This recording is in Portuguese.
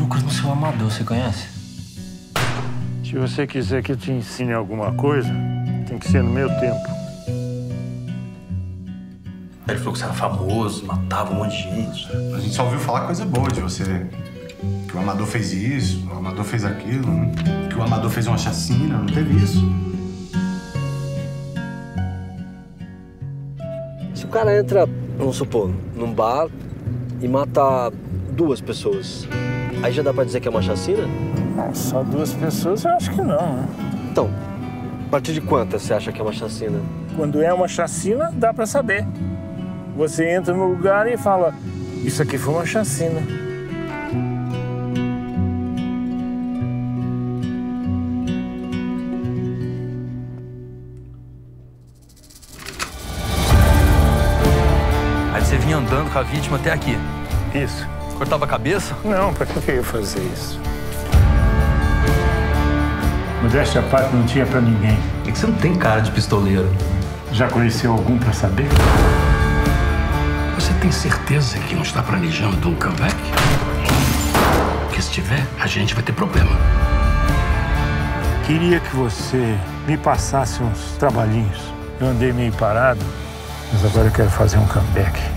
procurando o seu Amador, você conhece? Se você quiser que eu te ensine alguma coisa, tem que ser no meu tempo. Ele falou que você era famoso, matava um monte de gente. A gente só ouviu falar coisa boa de você. Que o Amador fez isso, o Amador fez aquilo, né? Que o Amador fez uma chacina, não teve isso. Se o cara entra, vamos supor, num bar e mata 2 pessoas, aí já dá pra dizer que é uma chacina? Não, só 2 pessoas eu acho que não, né? Então, a partir de quantas você acha que é uma chacina? Quando é uma chacina, dá pra saber. Você entra no lugar e fala, isso aqui foi uma chacina. Aí você vinha andando com a vítima até aqui. Isso. Cortava a cabeça? Não, pra que eu ia fazer isso? Modéstia à parte não tinha pra ninguém. É que você não tem cara de pistoleiro. Já conheceu algum pra saber? Você tem certeza que não está planejando um comeback? Porque se tiver, a gente vai ter problema. Queria que você me passasse uns trabalhinhos. Eu andei meio parado, mas agora eu quero fazer um comeback.